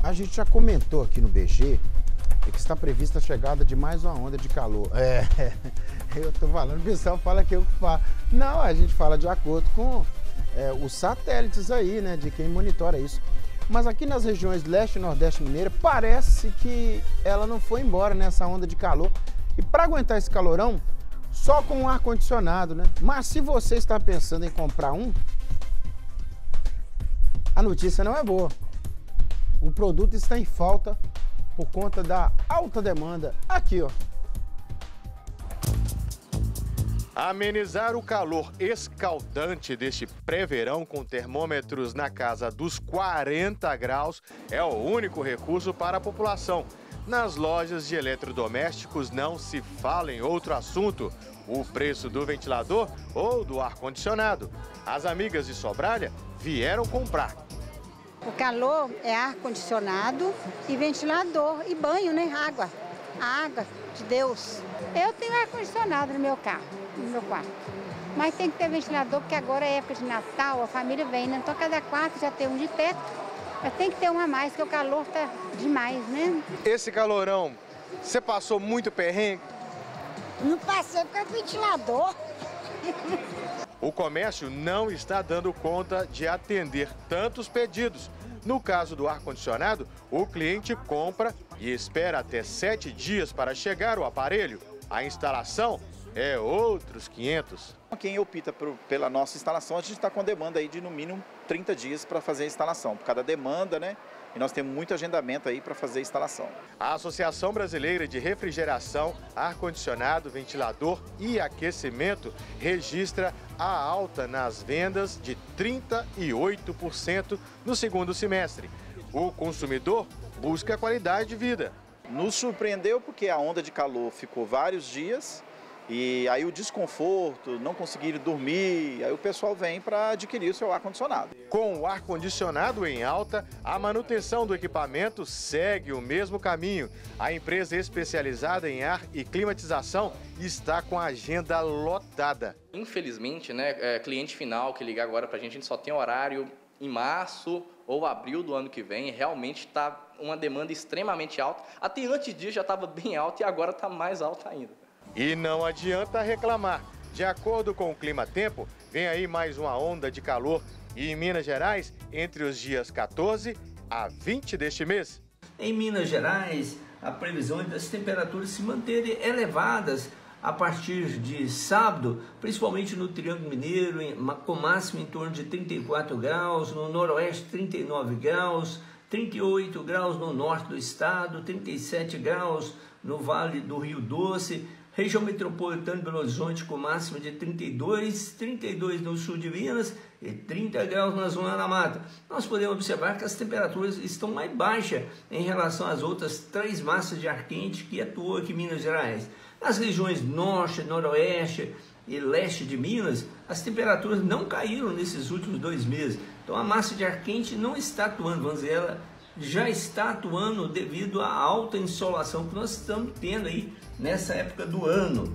A gente já comentou aqui no BG que está prevista a chegada de mais uma onda de calor. Eu tô falando, o pessoal fala que eu que falo. Não, a gente fala de acordo com os satélites aí, né, de quem monitora isso. Mas aqui nas regiões leste e nordeste mineira, parece que ela não foi embora nessa onda de calor. E para aguentar esse calorão, só com um ar-condicionado, né? Mas se você está pensando em comprar um, a notícia não é boa. O produto está em falta por conta da alta demanda. Aqui, ó. Amenizar o calor escaldante deste pré-verão com termômetros na casa dos 40 graus é o único recurso para a população. Nas lojas de eletrodomésticos não se fala em outro assunto, o preço do ventilador ou do ar-condicionado. As amigas de Sobralha vieram comprar. O calor é ar-condicionado e ventilador e banho, né? Água. A água de Deus. Eu tenho ar-condicionado no meu carro, no meu quarto. Mas tem que ter ventilador, porque agora é época de Natal, a família vem, né? Então cada quarto já tem um de teto. Mas tem que ter um a mais, porque o calor tá demais, né? Esse calorão, você passou muito perrengue? Não passei porque é ventilador. O comércio não está dando conta de atender tantos pedidos. No caso do ar-condicionado, o cliente compra e espera até 7 dias para chegar o aparelho. A instalação é outros 500. Quem opta pela nossa instalação, a gente está com a demanda aí de no mínimo 30 dias para fazer a instalação. Por cada demanda, né? E nós temos muito agendamento aí para fazer a instalação. A Associação Brasileira de Refrigeração, Ar-Condicionado, Ventilador e Aquecimento registra a alta nas vendas de 38% no segundo semestre. O consumidor busca qualidade de vida. Nos surpreendeu porque a onda de calor ficou vários dias e aí o desconforto, não conseguir dormir, aí o pessoal vem para adquirir o seu ar-condicionado. Com o ar-condicionado em alta, a manutenção do equipamento segue o mesmo caminho. A empresa especializada em ar e climatização está com a agenda lotada. Infelizmente, né, cliente final que ligar agora para a gente só tem horário em março ou abril do ano que vem. Realmente está uma demanda extremamente alta. Até antes disso já estava bem alta e agora está mais alta ainda. E não adianta reclamar. De acordo com o Clima-Tempo, vem aí mais uma onda de calor e em Minas Gerais entre os dias 14 a 20 deste mês. Em Minas Gerais, a previsão é das temperaturas se manterem elevadas a partir de sábado, principalmente no Triângulo Mineiro, com máximo em torno de 34 graus, no noroeste 39 graus, 38 graus no norte do estado, 37 graus no Vale do Rio Doce, região metropolitana de Belo Horizonte com máxima de 32 no sul de Minas e 30 graus na zona da mata. Nós podemos observar que as temperaturas estão mais baixas em relação às outras 3 massas de ar quente que atuam aqui em Minas Gerais. Nas regiões norte, noroeste e leste de Minas, as temperaturas não caíram nesses últimos 2 meses. Então a massa de ar quente não está atuando, vamos dizer, ela já está atuando devido à alta insolação que nós estamos tendo aí nessa época do ano.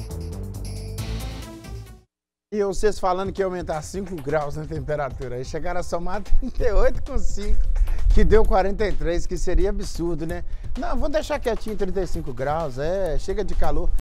E vocês falando que ia aumentar 5 graus na temperatura, aí chegaram a somar 38 com 5, que deu 43, que seria absurdo, né? Não, vou deixar quietinho 35 graus, chega de calor.